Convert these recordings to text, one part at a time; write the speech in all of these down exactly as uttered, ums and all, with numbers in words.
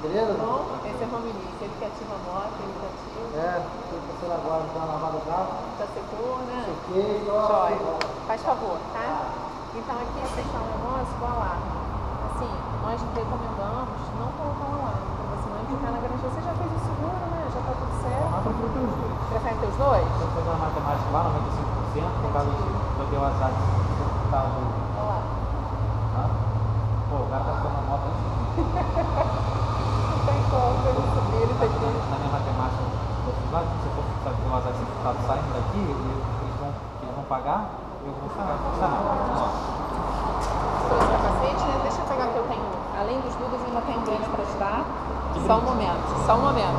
Beleza? Bom, esse é o Romilly, ele que ativa a moto, ele que ativa. É, tem que ser agora, dar uma lavada brava. Já secou, né? Sequei, Jóia. Faz favor, tá? Então aqui vocês estão um negócio com alarme. Assim, nós recomendamos não colocar um alarme, para você não ficar na garantia. Você já fez o seguro, né? Já tá tudo certo. Ah, prefiro ter os dois. Prefere ter os dois? Se eu fazer uma matemática lá, noventa e cinco por cento, por causa de eu ter o azar de estar do... Olha lá. Hã? Pô, o cara tá ficando na moto aí. Não tem como ele subir, ele tem que... Na minha matemática, lá, se eu for fazer o azar de estar saindo daqui, eles vão, eles vão pagar, eu vou ficar com essa não. Trouxe o capacete, né? Deixa eu pegar que eu tenho. Além dos dudas, ainda tenho um brinde para te dar. Só um momento, só um momento.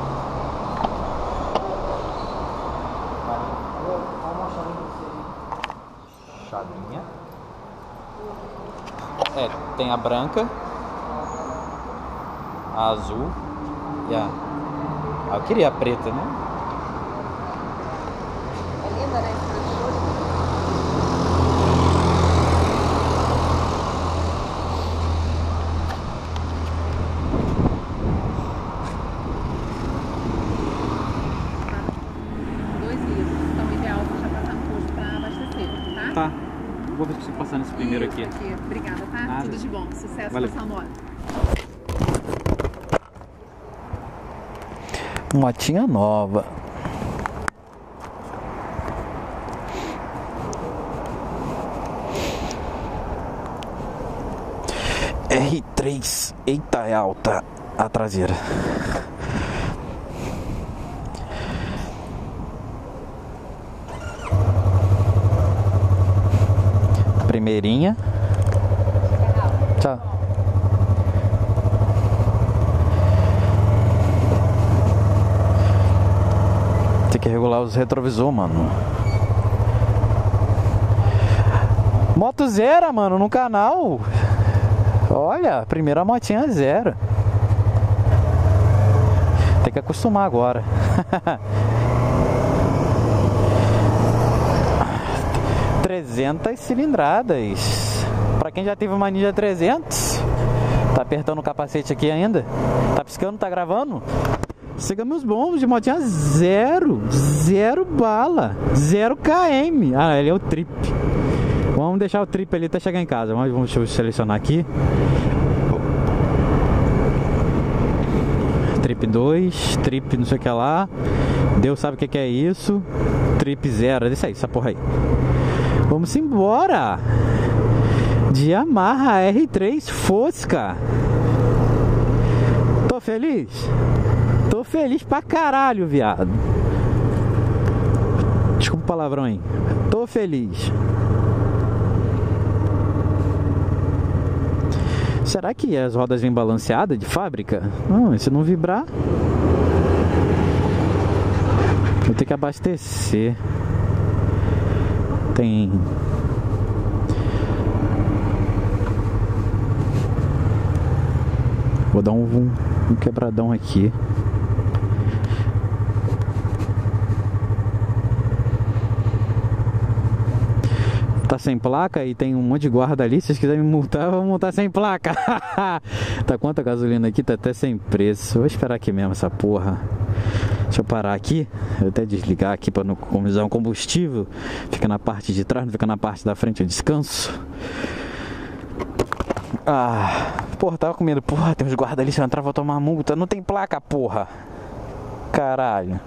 Chavinha. É, tem a branca, a azul e a... Ah, eu queria a preta, né? É linda, né? Dois litros. Então, o ideal é já passar no posto para abastecer, tá? Tá. Vou ver se consigo passar nesse primeiro Isso, aqui. aqui. Obrigada, tá? Nada. Tudo de bom. Sucesso Valeu. com essa moto. Motinha nova. R três. Eita, é alta a traseira. Primeirinha. Tchau. Tem que regular os retrovisor, mano. Moto zero, mano, no canal. Olha, primeira motinha zero. Tem que acostumar agora. trezentas cilindradas. Pra quem já teve uma Ninja trezentos. Tá apertando o capacete aqui ainda? Tá piscando, tá gravando? Siga meus bombos de motinha zero. Zero bala. Zero km. Ah, ele é o trip. Vamos deixar o trip ali até chegar em casa. Vamos, deixa eu selecionar aqui. Trip dois, trip não sei o que lá. Deus sabe o que, que é isso. Trip zero, é isso aí, essa porra aí. Vamos embora. De Yamaha R três Fosca. Tô feliz? Tô feliz pra caralho, viado. Desculpa o palavrão aí. Tô feliz. Será que as rodas vêm balanceadas de fábrica? Não, se não vibrar, vou ter que abastecer. Tem... Vou dar um, um quebradão aqui. Tá sem placa e tem um monte de guarda ali. Se vocês quiserem me multar, vou multar sem placa. Tá quanto a gasolina aqui? Tá até sem preço. Vou esperar aqui mesmo essa porra. Deixa eu parar aqui. Vou até desligar aqui para não economizar um combustível. Fica na parte de trás, não fica na parte da frente. Eu descanso. Ah, porra, tava com medo. Porra, tem uns guardas ali. Se eu entrar, vou tomar multa. Não tem placa, porra. Caralho.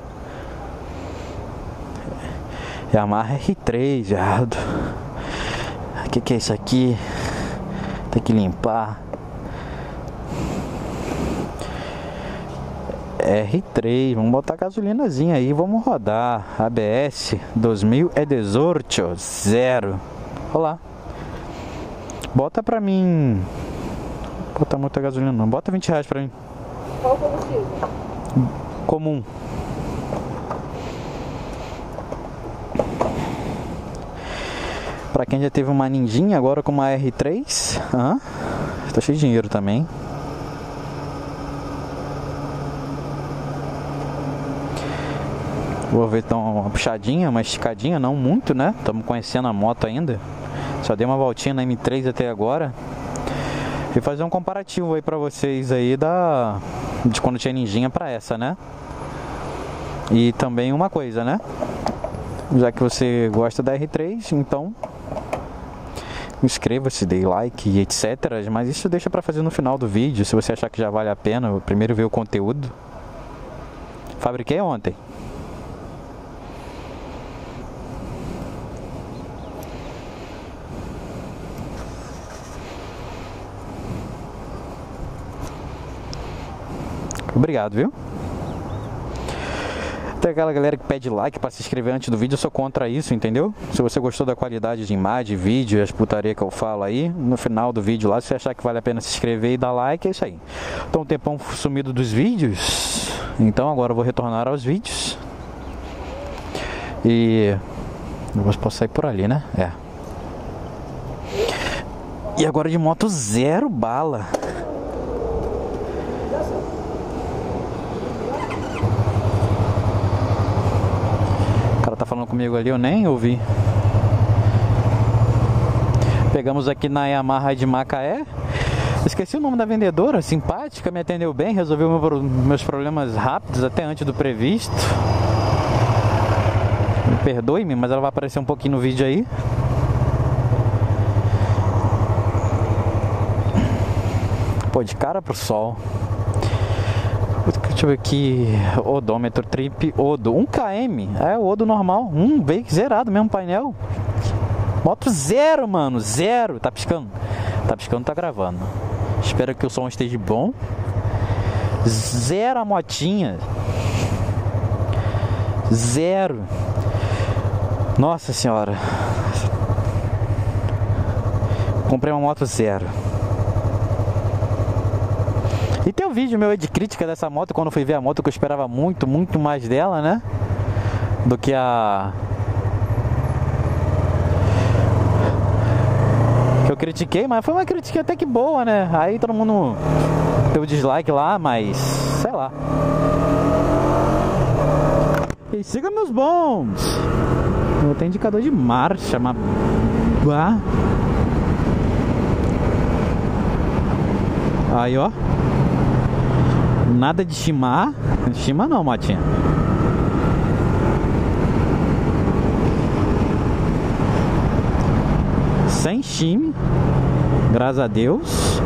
Yamaha R três, viado. O que, que é isso aqui? Tem que limpar. R três, vamos botar gasolinazinha aí, vamos rodar. A B S dois mil dezoito, zero. Olha lá. Bota pra mim. Bota muita gasolina não, bota vinte reais pra mim. Qual o combustível? Comum. Pra quem já teve uma Ninjinha, agora com uma R três. Ah, tá cheio de dinheiro também. Vou ver então uma puxadinha, uma esticadinha, não muito, né? Estamos conhecendo a moto ainda. Só dei uma voltinha na M três até agora. E fazer um comparativo aí pra vocês aí da de quando tinha Ninjinha pra essa, né? E também uma coisa, né? Já que você gosta da R três, então inscreva-se, dê like e etcétera. Mas isso deixa pra fazer no final do vídeo, se você achar que já vale a pena primeiro ver o conteúdo. Fabriquei ontem. Obrigado, viu? Tem aquela galera que pede like pra se inscrever antes do vídeo, eu sou contra isso, entendeu? Se você gostou da qualidade de imagem, vídeo e as putaria que eu falo aí, no final do vídeo lá, se você achar que vale a pena se inscrever e dar like, é isso aí. Então, um tempão sumido dos vídeos, então agora eu vou retornar aos vídeos. E... eu posso sair por ali, né? É. E agora de moto zero bala. Tá falando comigo ali, eu nem ouvi. Pegamos aqui na Yamaha de Macaé. Esqueci o nome da vendedora, simpática, me atendeu bem, resolveu meu, meus problemas rápidos, até antes do previsto. Me perdoe-me, mas ela vai aparecer um pouquinho no vídeo aí. Pô, de cara pro sol. Deixa eu ver aqui, odômetro, trip, odo, um quilômetro, é o odo normal, um veículo zerado mesmo, painel. Moto zero, mano, zero, tá piscando, tá piscando, tá gravando. Espero que o som esteja bom. Zero a motinha. Zero. Nossa senhora. Comprei uma moto zero. E tem um vídeo meu aí de crítica dessa moto, quando eu fui ver a moto, que eu esperava muito, muito mais dela, né? Do que a... que eu critiquei, mas foi uma crítica até que boa, né? Aí todo mundo deu dislike lá, mas... sei lá. E siga meus bons! Eu tenho indicador de marcha, mas... aí, ó. Nada de chimar. Chima não, motinha. Sem chime. Graças a Deus.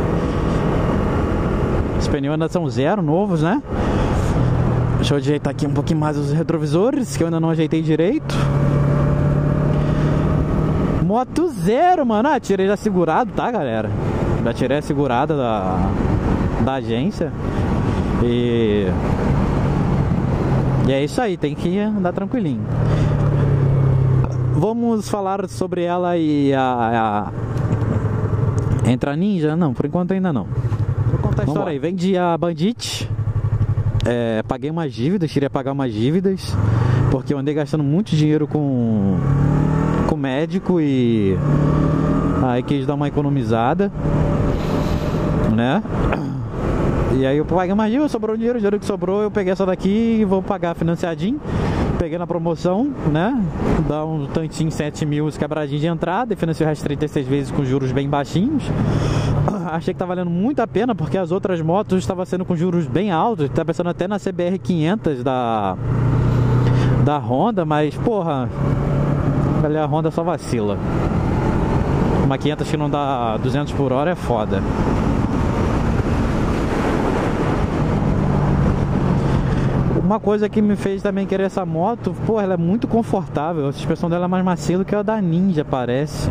Os pneus ainda são zero, novos, né? Deixa eu ajeitar aqui um pouquinho mais os retrovisores, que eu ainda não ajeitei direito. Moto zero, mano. Ah, tirei já segurado, tá, galera? Já tirei a segurada da, da agência. E... e é isso aí, tem que andar tranquilinho. Vamos falar sobre ela e a... a... entra Ninja? Não, por enquanto ainda não. Vou contar a história aí. Vendi a Bandit, é, paguei umas dívidas, queria pagar umas dívidas, porque eu andei gastando muito dinheiro com, com médico e aí quis dar uma economizada, né? E aí eu paguei mais dinheiro, sobrou dinheiro, o dinheiro que sobrou eu peguei essa daqui e vou pagar financiadinho. Peguei na promoção, né? Dá um tantinho, sete mil quebradinho de entrada e financiei o resto trinta e seis vezes com juros bem baixinhos. Achei que tá valendo muito a pena, porque as outras motos estavam sendo com juros bem altos. Tá pensando até na C B R quinhentos da, da Honda, mas porra, ali a Honda só vacila. Uma quinhentos que não dá duzentos por hora é foda. Uma coisa que me fez também querer essa moto, pô, ela é muito confortável. A suspensão dela é mais macia do que a da Ninja, parece.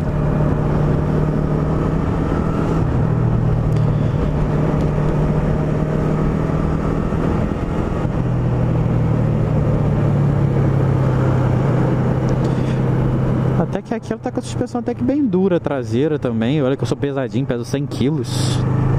Até que aqui ela tá com a suspensão até que bem dura, traseira também. Olha que eu sou pesadinho, peso cem quilos.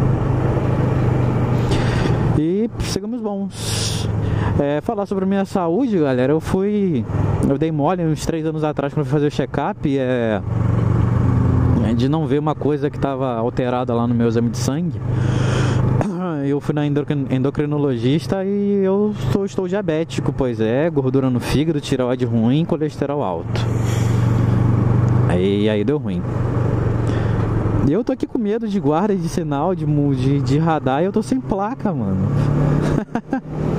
E sigamos bons. É, falar sobre a minha saúde, galera, eu fui... eu dei mole uns três anos atrás quando eu fui fazer o check-up, é, de não ver uma coisa que estava alterada lá no meu exame de sangue. Eu fui na endocrin... endocrinologista e eu estou, estou diabético, pois é, gordura no fígado, tireoide ruim, colesterol alto. Aí, aí deu ruim. E eu tô aqui com medo de guarda, de sinal, de, de, de radar, e eu tô sem placa, mano.